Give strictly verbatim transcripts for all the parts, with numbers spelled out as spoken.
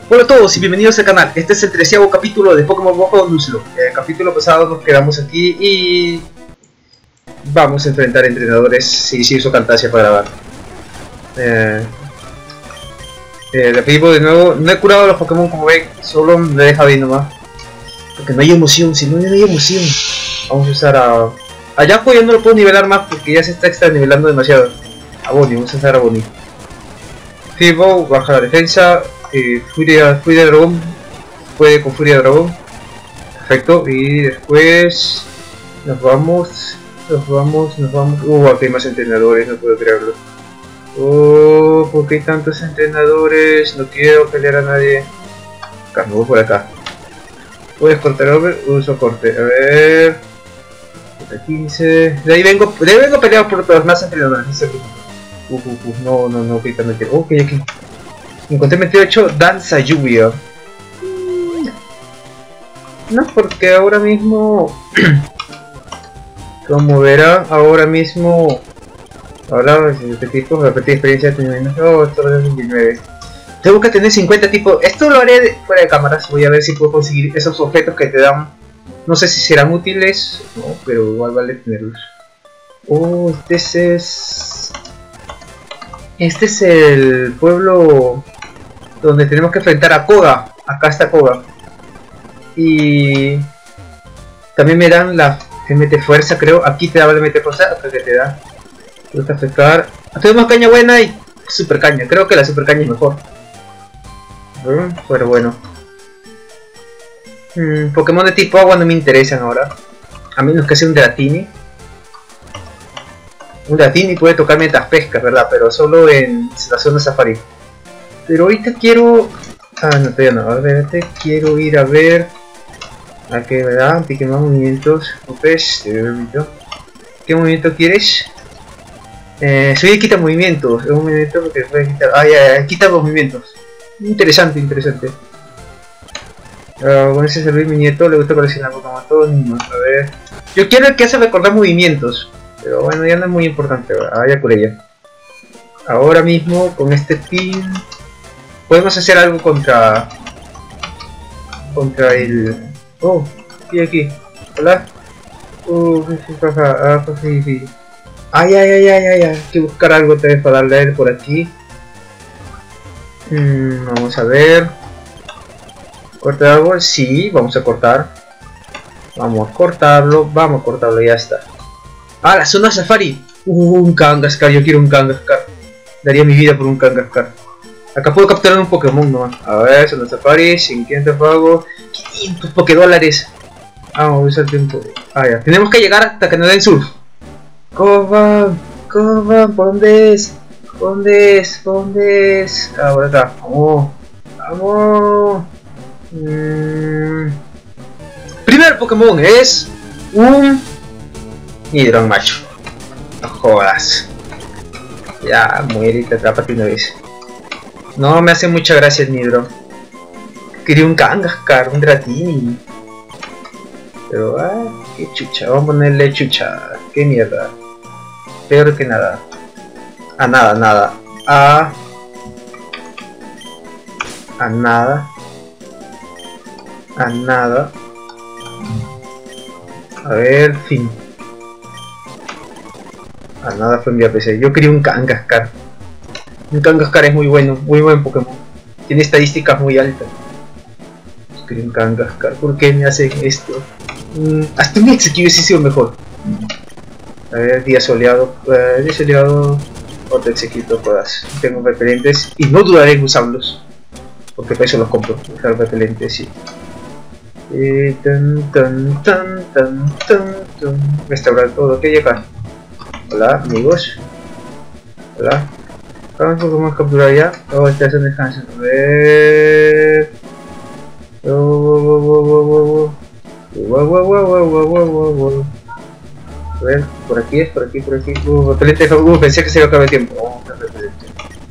Hola a todos y bienvenidos al canal. Este es el treceavo capítulo de Pokémon Rojo Nuzlocke. El capítulo pasado nos quedamos aquí y vamos a enfrentar entrenadores. Sí, sí, uso Camtasia para grabar. Eh, eh, le pedimos de nuevo. No he curado a los Pokémon como ven, solo me deja bien nomás. Porque no hay emoción, si no, no hay emoción. Vamos a usar a... A Yapo ya no lo puedo nivelar más porque ya se está extra nivelando demasiado. A Bonnie, vamos a usar a Bonnie. Fibo, baja la defensa. Eh, Furia, Furia de Dragón, puede con Furia de Dragón, perfecto, y después nos vamos, nos vamos, nos vamos, uh, aquí hay más entrenadores, no puedo creerlo, oh, ¿por qué hay tantos entrenadores? No quiero pelear a nadie, acá, me voy por acá, puedes cortar over, uso corte, a ver, quince, de ahí vengo, de ahí vengo a pelear por todos más entrenadores, uh, uh, uh, no, no, no, ahorita no quiero, ok, aquí. Encontré veintiocho, danza lluvia. No, porque ahora mismo, como verá, ahora mismo, ahora si repito, repetir experiencia de oh, esto es veintinueve. Tengo que tener cincuenta tipos. Esto lo haré de, fuera de cámaras. Voy a ver si puedo conseguir esos objetos que te dan. No sé si serán útiles, no, pero igual vale tenerlos. Oh, este es. Este es el pueblo donde tenemos que enfrentar a Koga. Acá está Koga. Y también me dan la M T fuerza, creo. Aquí te da la M T fuerza, acá que te da. Te gusta afectar. Tenemos caña buena y super caña. Creo que la super caña es mejor. Pero bueno. Hmm, Pokémon de tipo agua no me interesan ahora. A menos que sea un Dratini. Un Dratini puede tocar mientras pesca, ¿verdad? Pero solo en la zona safari. Pero ahorita quiero... Ah, no, todavía no. A ver, quiero ir a ver... ¿A qué, verdad? Pique más movimientos. Opes, ¿qué movimiento quieres? Eh, soy quita movimientos. Es un movimiento que puede quitar... Ah, ya, ya, quita los movimientos. Interesante, interesante. Uh, con ese servir mi nieto, le gusta coleccionar Pokémon. Todos niños. A ver... Yo quiero el que hace recordar movimientos. Pero bueno, ya no es muy importante. Ah, ya curé ya. Ahora mismo, con este pin... Podemos hacer algo contra... Contra el... Oh, sí, aquí. Hola. Uh, ah, sí, sí. Ay, ay, ay, ay, ay, hay que buscar algo otra vez para darle a él por aquí. Mm, vamos a ver. ¿Cortar árbol? Sí, vamos a cortar. Vamos a cortarlo, vamos a cortarlo, ya está. Ah, la zona safari. Uh, un Kangaskar, yo quiero un Kangaskar. Daría mi vida por un Kangaskar. Acá puedo capturar un Pokémon nomás. A ver, zona safari, quinientos pago. quinientos Pokédólares. Ah, vamos a usar el tiempo. Ah, ya. Tenemos que llegar hasta que nos den surf. Coban, Coban, ¿por dónde es? ¿Por dónde es? ¿Por dónde es? Ah, por acá. Vamos. Vamos. Mm. Primer Pokémon es un Hidron macho. No jodas. Ya, muere y te atrapate una vez. No me hace mucha gracia el Nidro. Quería un Kangaskar, un Dratini. Pero, ah, qué chucha. Vamos a ponerle chucha. Qué mierda. Peor que nada. A nada, nada. A... A nada. A nada. A ver, fin. A nada fue mi A P C. Yo quería un Kangaskar. Un Kangaskar es muy bueno, muy buen Pokémon. Tiene estadísticas muy altas. Yo quería un Kangaskar. ¿Por qué me hacen esto? Mm, hasta un Executive hubiese sido mejor. A ver, día soleado. Uh, día soleado. Otro Executive todas. Tengo repelentes y no dudaré en usarlos. Porque para eso los compro. Usar repelentes, sí. Eh, tan, tan, tan, tan, tan, tan. Restaurar todo. ¿Qué hay acá? Hola, amigos. Hola. Vamos un poco más capturar ya. Oh, esta es un descanso. A ver. Oh, oh, oh, oh, oh, oh, oh, oh. A ver, por aquí es, por aquí, por aquí. Uh, repelente, uh, pensé que se iba a acabar el tiempo. Vamos a repelente.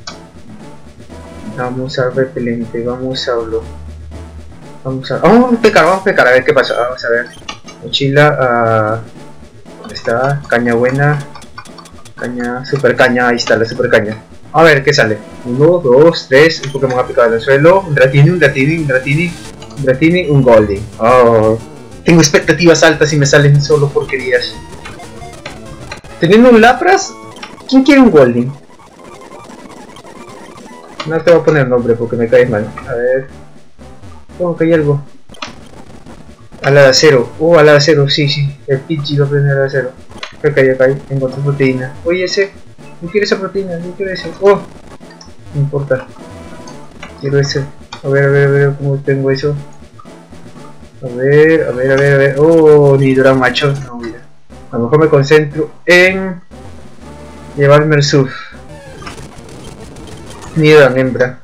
Vamos a repelente, vamos a hablo. Vamos a. Vamos a pecar, vamos a pecar, a ver qué pasa. Vamos a ver. Mochila. Uh, ¿Dónde está? Caña buena. Caña, super caña, ahí está la super caña. A ver qué sale. Uno, dos, tres. Un Pokémon aplicado en el suelo. Un Dratini, un Dratini, un Dratini, un Dratini, un Golding. Oh, tengo expectativas altas y me salen solo porquerías. Teniendo un Lapras, ¿quién quiere un Golding? No te voy a poner nombre porque me caes mal. A ver. Oh, que hay algo. Ala de acero. Oh, ala de acero, sí, sí. El Pidgey va a aprender ala de acero. Acá hay, acá hay. Encontré proteína. Oye, ese. No quiero esa proteína, no quiero ese. Oh, no importa. Quiero ese. A ver, a ver, a ver cómo tengo eso. A ver, a ver, a ver, a ver. Oh, Nidoran macho. No, mira. A lo mejor me concentro en llevarme el surf. Nidoran hembra.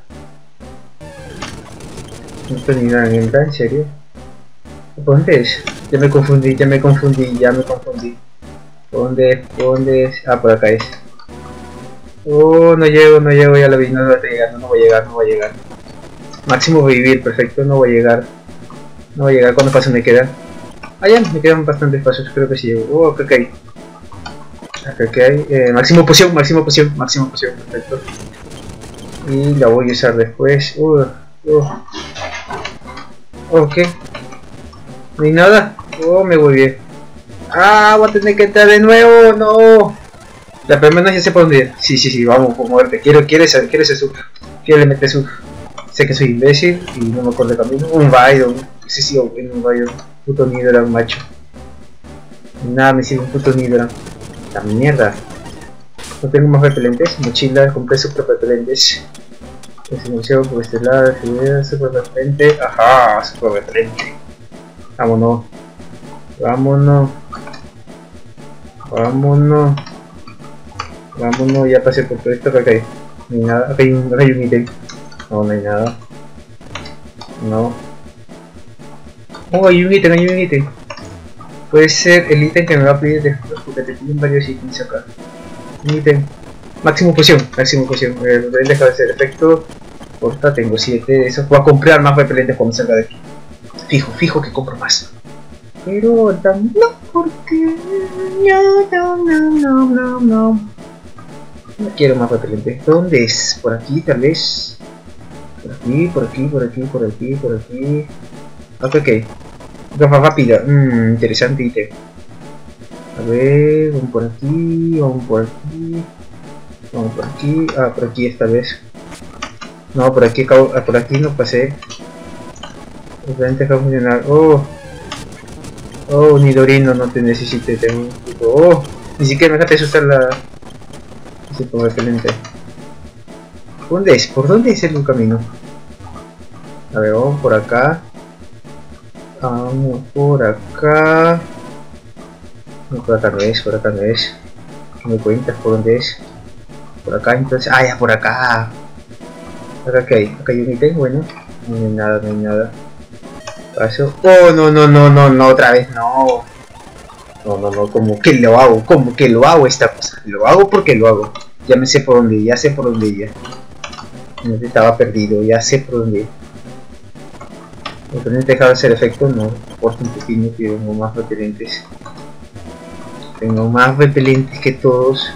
¿No es Nidoran hembra? ¿En serio? ¿Dónde es? Ya me confundí, ya me confundí, ya me confundí. ¿Dónde es? ¿Dónde es? Ah, por acá es. Oh, no llego, no llego, ya lo vi, no voy a llegar, no, no voy a llegar, no voy a llegar. Máximo vivir, perfecto, no voy a llegar. No voy a llegar, ¿cuántos pasos me quedan? Ah, ya, me quedan bastantes pasos, creo que sí llego. Oh, acá que hay. Acá que hay. Eh, máximo poción, máximo poción, máximo poción, perfecto. Y la voy a usar después. Uh, uh. Oh, ¿qué? No hay nada. Oh, me voy bien. Ah, voy a tener que entrar de nuevo, no. La primera ya sé por dónde ir. Sí, sí, sí, vamos, por moverte. Quiero, quiero ese, quiero ese sub. Quiero le meter sub. Sé que soy imbécil y no me acuerdo de camino. Un Byron. Sí, sí, un Byron. Puto Nidoran, macho. Nada me sirve un puto Nidoran. La mierda. No tengo más repelentes. Mochila, compré super repelentes. Desinfección por este lado. Super repelente. Ajá, super repelente. Vámonos. Vámonos. Vámonos. Vámonos, ya pasé por todo esto. Acá hay. No hay nada. Acá hay un, acá hay un ítem. No, no hay nada. No. Oh, hay un ítem, hay un ítem. Puede ser el ítem que me va a pedir después porque te piden varios ítems acá. Un ítem. Máximo poción, máximo poción. El repelente deja de hacer efecto. Corta, tengo siete de esos. Voy a comprar más repelentes cuando salga de aquí. Fijo, fijo que compro más. Pero también no, porque no, no, no, no, no, no. No quiero más repelente. ¿Dónde es? ¿Por aquí tal vez? Por aquí, por aquí, por aquí, por aquí, por aquí. Ok, ok. Gafa rápida. Mmm, interesante ítem. A ver, vamos por aquí, vamos por aquí. Vamos por aquí. Ah, por aquí esta vez. No, por aquí acabo, ah, por aquí no pasé. Realmente acaba de funcionar. Oh. Oh, Nidorino, no te necesito. Tengo... Oh, ni siquiera me dejaste usar la... Ese como repelente. ¿Dónde es? ¿Por dónde es el camino? A ver, vamos por acá. Vamos por acá. No, por acá no es, por acá no es. ¿Qué me cuentas por dónde es? Por acá entonces. Ah, ya por acá. ¿Acá qué hay? Acá hay un ítem, bueno. No hay nada, no hay nada. Paso. Oh, no, no, no, no, no, otra vez, no. No, no, no, como que lo hago, como que lo hago esta cosa. Lo hago porque lo hago. Ya me sé por dónde ir, ya sé por dónde ir. No estaba perdido, ya sé por dónde ir. El repelente deja de hacer efecto, no. Por un poquito, tengo más repelentes. Tengo más repelentes que todos.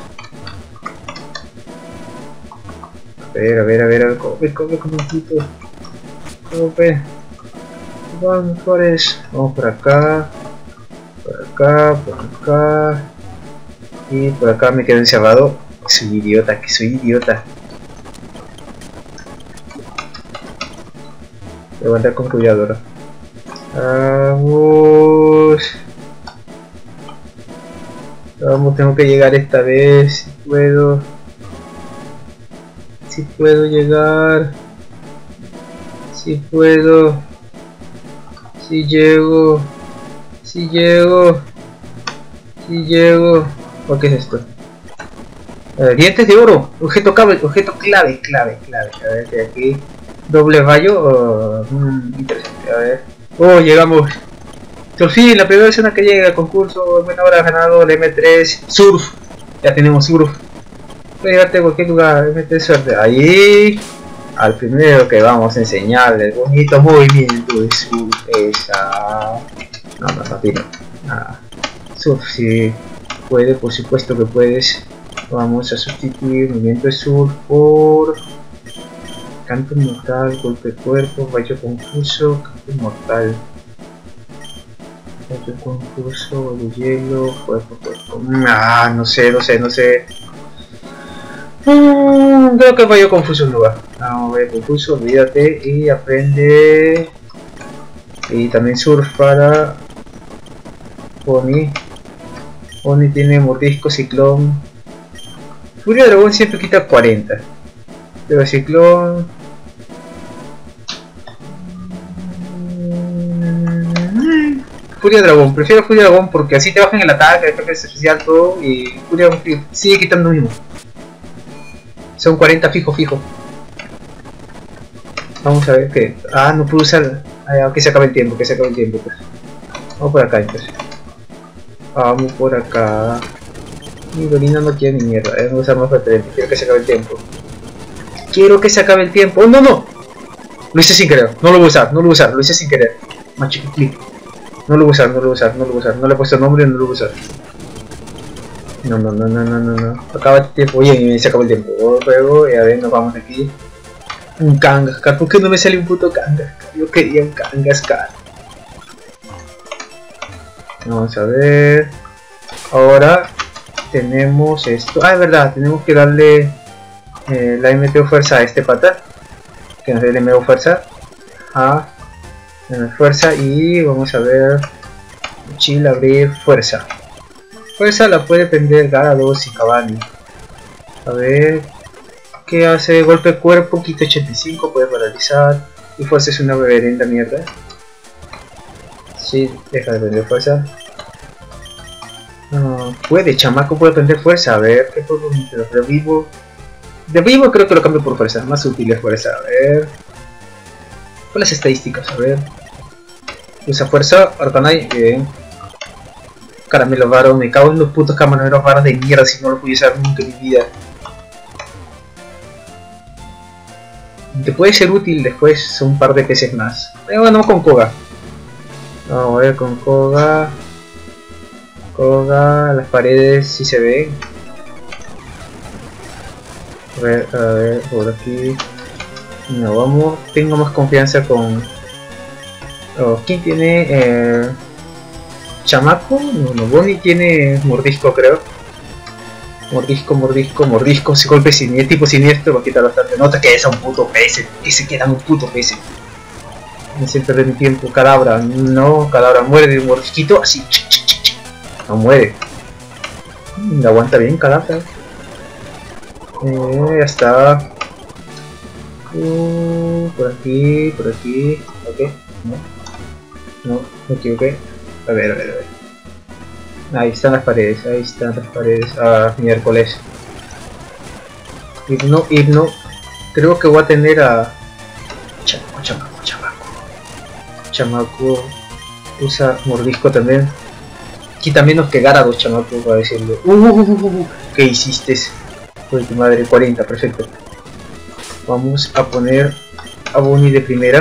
A ver, a ver, a ver, a ver, come, come, come un poquito. Come. Vamos por eso. Vamos por acá. Por acá, por acá. Y por acá me quedo encerrado. Soy idiota, que soy idiota. Voy a andar con cuidado ahora. Vamos. Vamos, tengo que llegar esta vez. Si puedo. Si puedo llegar. Si puedo. Si llego. Si llego. Si llego. ¿O qué es esto? Eh, dientes de oro. Objeto clave, objeto clave, clave, clave. A ver, de aquí. Doble rayo. Oh, mm, interesante. A ver. Oh, llegamos. Por fin, la primera escena que llega al concurso. Buena hora, ganado el M tres. Surf. Ya tenemos surf. Puede llegarte a cualquier lugar. M tres suerte. Ahí. Al primero que vamos a enseñarle el bonito movimiento de surf. Esa. No, no, no, tiro. Ah. Surf, si puede, por supuesto que puedes. Vamos a sustituir movimiento de sur por canto mortal, golpe de cuerpo, rayo confuso, canto mortal, rayo confuso, de hielo, cuerpo, cuerpo. Ah, no sé, no sé, no sé. Mm, creo que rayo confuso no va. No, rayo confuso, olvídate y aprende. Y también surf para Pony. Pony tiene mordisco, ciclón. Furia dragón siempre quita cuarenta. Pero ciclón. Furia dragón, prefiero Furia dragón porque así te bajan el ataque, el ataque especial, todo. Y Furia dragón sigue quitando lo mismo. Son cuarenta fijo, fijo. Vamos a ver que. Ah, no puedo usar. Ah, que se acabe el tiempo, que se acabe el tiempo. Pues. Vamos por acá entonces. Vamos por acá. Mi Dorina no quiere ni mierda, eh, no usar más repelente, quiero que se acabe el tiempo. Quiero que se acabe el tiempo. ¡Oh, no, no! Lo hice sin querer, no lo voy a usar, no lo voy a usar, lo hice sin querer. Machiquiclic. No lo voy a usar, no lo voy a usar, no lo voy a usar, no le he puesto nombre, no lo voy a usar. No, no, no, no, no, no, no. Acaba el tiempo, oye, se acabó el tiempo. Luego, y a ver, nos vamos aquí. Un Kangaskar, ¿por qué no me sale un puto Kangaskar? Yo quería un Kangaskar. Vamos a ver. Ahora tenemos esto. Ah, es verdad, tenemos que darle eh, la M T O fuerza a este pata. Que nos dé la M T O fuerza a la fuerza. Y vamos a ver. Chill, abrir, fuerza. Fuerza la puede prender Garados y Cavani. A ver. ¿Qué hace? Golpe cuerpo, quita ochenta y cinco, puede paralizar. Y fuerza es una reverenda mierda. Sí, deja de prender fuerza. No, puede, chamaco puede prender fuerza. A ver, ¿qué puedo meter? De vivo. De vivo creo que lo cambio por fuerza. Más útil es fuerza. A ver. Con las estadísticas, a ver. Usa fuerza, Arcanine, bien. Caramelo varo, me cago en los putos camaroneros varos de mierda si no lo pude usar nunca en mi vida. Te puede ser útil después un par de veces más. Pero bueno, con Koga. Vamos a ver con Koga. Koga, las paredes si se ven. A ver, a ver, por aquí. No, vamos. Tengo más confianza con. Oh, ¿quién tiene? Eh... Chamaco. No, no, Bonnie tiene mordisco, creo. Mordisco, mordisco, mordisco. Si golpe siniestro, tipo siniestro, va a quitar bastante. No te quedes a un puto P S. Que se quedan un puto P S. Me siento perder mi tiempo. Cadabra, no, Cadabra muere de un mordisquito así. No muere. Mm, aguanta bien, Cadabra. Eh, ya está. Uh, por aquí, por aquí. Ok, no, no, me equivoqué. A ver, a ver, a ver. Ahí están las paredes, ahí están las paredes. Ah, miércoles. Hipno, hipno. Creo que voy a tener a. Chamaco, chamaco, chamaco. Chamaco. Usa mordisco también. Quita menos que Garados, chamaco, para decirlo. Uh, uh, uh, uh, uh. ¿Qué hiciste? Uy, tu madre, cuarenta, perfecto. Vamos a poner a Bonnie de primera.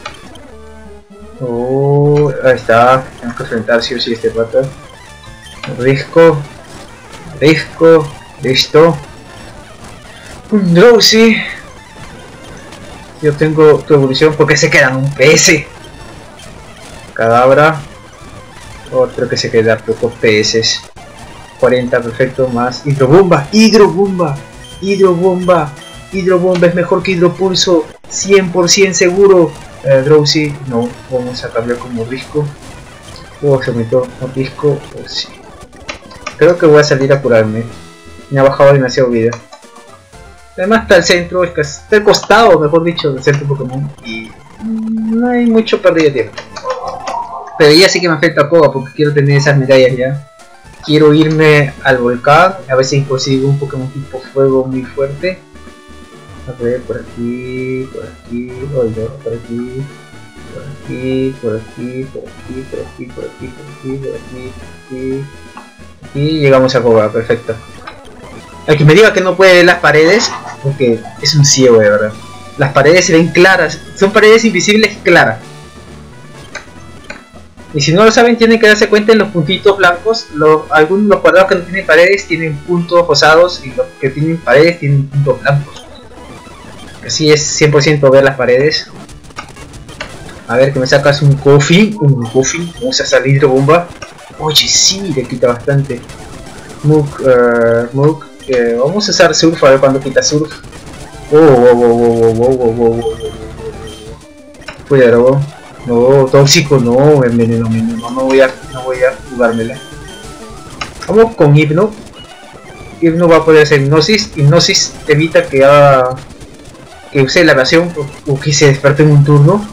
Oh, ahí está. Tenemos que enfrentar sí o sí este pata. Risco, risco, listo. Un Drowsy. Yo tengo tu evolución porque se quedan un P S. Cadabra. Otro que se queda pocos P S. cuarenta, perfecto, más. Hidrobomba, hidrobomba, hidrobomba. Hidrobomba es mejor que hidropulso. cien por ciento seguro. Eh, Drowsy, no, vamos a cambiar como risco. Oh, se metió un risco. Oh, sí. Creo que voy a salir a curarme. Me ha bajado demasiado vida. Además está el centro, está el costado, mejor dicho, del centro Pokémon. Y no hay mucho pérdida de tiempo. Pero ya sí que me afecta a Koga porque quiero tener esas medallas ya. Quiero irme al volcán, a ver si consigo un Pokémon tipo fuego muy fuerte. A ver, por aquí, por aquí, oh, no, por aquí, por aquí, por aquí, por aquí, por aquí, por aquí, por aquí, por aquí, por aquí. Y llegamos a Koga, perfecto. El que me diga que no puede ver las paredes, porque es un ciego de verdad. Las paredes se ven claras, son paredes invisibles claras. Y si no lo saben, tienen que darse cuenta en los puntitos blancos. Los, algunos los cuadrados que no tienen paredes tienen puntos rosados y los que tienen paredes tienen puntos blancos. Así es cien por ciento ver las paredes. A ver, que me sacas un coffee. Un coffee. Vamos a salir de bomba. Oye, sí, le quita bastante. Mook, uh, Mook. Eh, vamos a usar surf a ver cuando quita surf. Oh, oh, oh, oh, oh, oh, oh, oh. Cuidado. No, tóxico, no, enveneno, enveneno, no voy a, no voy a jugármela. Vamos con Hipno. Hipno va a poder hacer hipnosis. Hipnosis evita que haga, que use la evasión o, o que se despierte en un turno.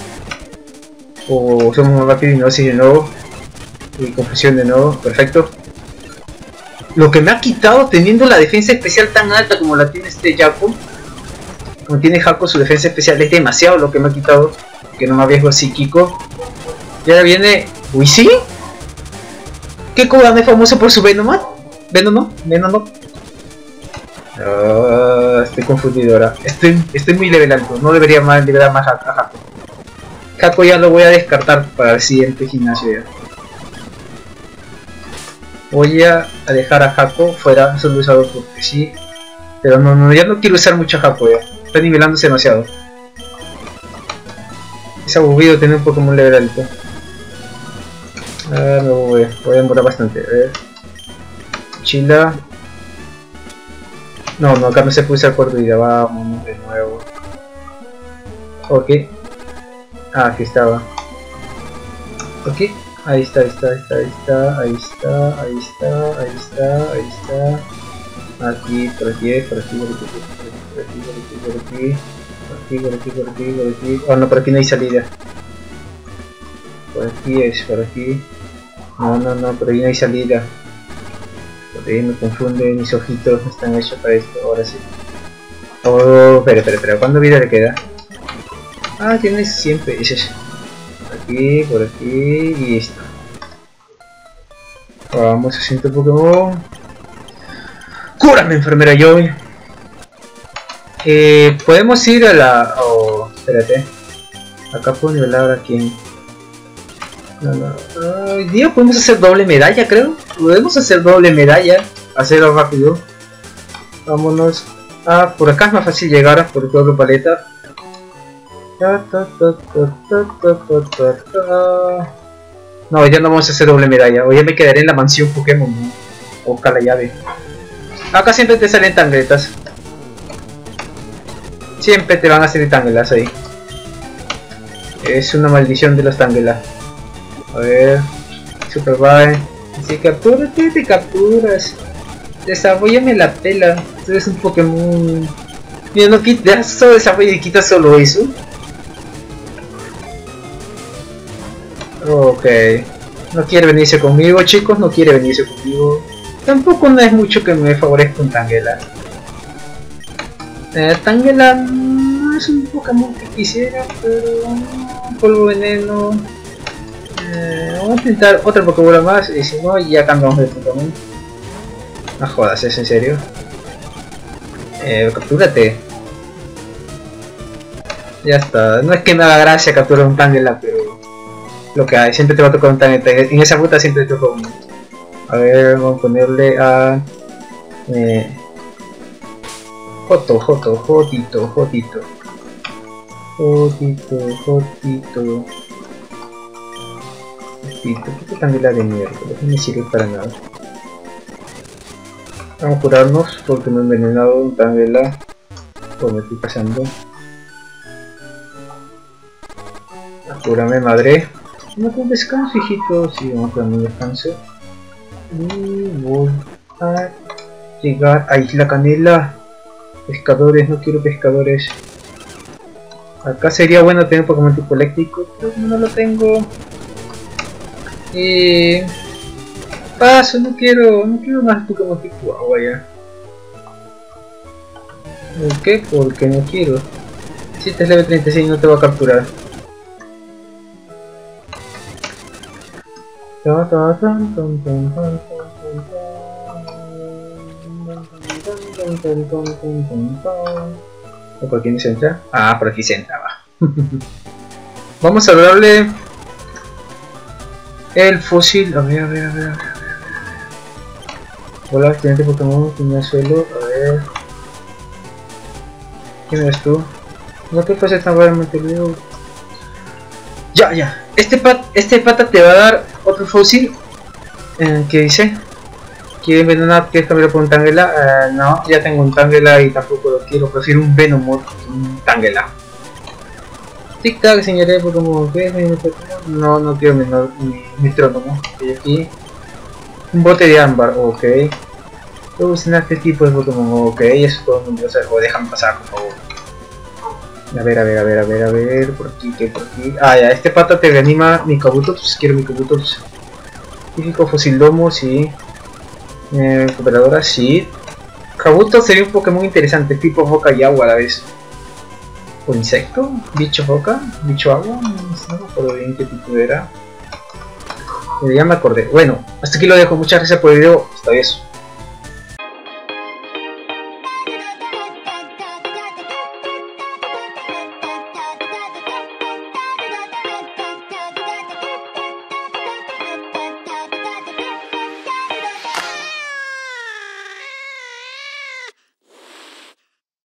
O somos más rápido, hipnosis de nuevo. Y confusión de nuevo, perfecto. Lo que me ha quitado teniendo la defensa especial tan alta como la tiene este Jaco. Como tiene Jaco, su defensa especial es demasiado lo que me ha quitado. Que no me arriesgo psíquico. Y ahora viene... ¿Uy sí? ¿Qué Kodan es famoso por su Venomat? ¿Venomo? ¿Venomo? Uh, estoy confundido ahora. Estoy, estoy muy level alto. No debería más liberar más a, a Jaco. Jaco ya lo voy a descartar para el siguiente gimnasio ya. Voy a dejar a Jaco fuera solo usado porque sí. Pero no, no, ya no quiero usar mucho a Jaco ya. Está nivelándose demasiado. Es aburrido tener un Pokémon level alto. Ah, me voy, voy a demorar bastante. A ver. Chila. No, no, acá no se puede usar cuarto vida. Vamos de nuevo. Ok. Ah, aquí estaba. Ok. Ahí está, ahí está, ahí está, ahí está, ahí está, ahí está, ahí está, ahí está. Aquí, por aquí, por aquí, por aquí, por aquí, por aquí, por aquí. Por aquí, por aquí, por aquí, por aquí. Oh no, por aquí no hay salida. Por aquí es, por aquí. No, no, no, por ahí no hay salida. Por ahí me confunde, mis ojitos no están hechos para esto, ahora sí. Oh, espera, espera, espera, ¿cuánto vida le queda? Ah, tienes siempre, ese es. Por aquí, por aquí y listo. Vamos a ciento Pokémon. ¡Cúrame, enfermera Joy! Eh, podemos ir a la... Oh, espérate. Acá puedo nivelar a quién. No, no. Hoy día podemos hacer doble medalla, creo. Podemos hacer doble medalla. Hacerlo rápido. Vámonos. Ah, por acá es más fácil llegar por todo la paleta. No, ya no vamos a hacer doble medalla. Hoy ya me quedaré en la mansión Pokémon, ¿no? O buscar la llave. Acá siempre te salen tangletas. Siempre te van a salir tangelas ahí. Es una maldición de los tangelas. A ver. Superbye. Si captúrate, te capturas. Desarrollame la pela. Tú eres un Pokémon. Mira, no quitas solo desarrollo y quitas solo eso. Ok. No quiere venirse conmigo, chicos. No quiere venirse conmigo. Tampoco no es mucho que me favorezca un Tangela. Eh, Tangela no es un Pokémon que quisiera, pero un polvo veneno. Eh, vamos a intentar otra Pokébola más y si no ya cambiamos de Pokémon. No jodas, ¿es en serio? Eh, captúrate. Ya está, no es que me haga gracia capturar un Tangela, pero lo que hay, siempre te va a tocar un Tangela. En esa ruta siempre te toca uno. A ver, vamos a ponerle a... Eh, Joto, Joto, Jotito, Jotito. Jotito, Jotito. Jotito, ¿qué Tangela de mierda? No me sirve para nada. Vamos a curarnos porque me he envenenado un Tangela. Pues me estoy pasando. Cúrame, madre. Vamos con descanso, hijito. Sí, vamos con un descanso. Y voy a llegar a Isla Canela. Pescadores, no quiero pescadores. Acá sería bueno tener Pokémon tipo eléctrico, pero no lo tengo. Y paso, no quiero, no quiero más Pokémon tipo agua ya. ¿Por qué? Porque no quiero. Si este es level treinta y seis no te va a capturar. ¿Por aquí no se entra? Ah, por aquí se entraba. Vamos a darle El fósil, a ver, a ver, a ver, a ver. Hola, estudiante Pokémon, tenía suelo, a ver. ¿Quién eres tú? No te pases tan realmente luego. Ya, ya. Este, pat, este pata te va a dar otro fósil. Eh, ¿Qué dice? ¿Quieres envenenar? ¿Quieres cambiar por un Tangela? Uh, no, ya tengo un Tangela y tampoco lo quiero. Prefiero un Venomoth que un Tangela. Tic tac, señoré Pokémon. ¿Qué es mi Pokémon? No, no quiero mi, mi, mi Trónomo. Y aquí. Un bote de ámbar, ok. Puedo usar este tipo de Pokémon, ok. Eso todo el mundo sabe. O déjame pasar, por favor. A ver, a ver, a ver, a ver, a ver. Por aquí, que por aquí. Ah, ya, este pata te reanima mi Kabutops. Quiero mi Kabutops. Típico fósil domo, sí. Eh, Cooperadora, sí. Kabuto sería un Pokémon interesante, tipo foca y agua a la vez. ¿O insecto? ¿Bicho foca? ¿Bicho agua? No sé, no me acuerdo bien qué tipo era. Eh, ya me acordé. Bueno, hasta aquí lo dejo. Muchas gracias por el video. Hasta luego.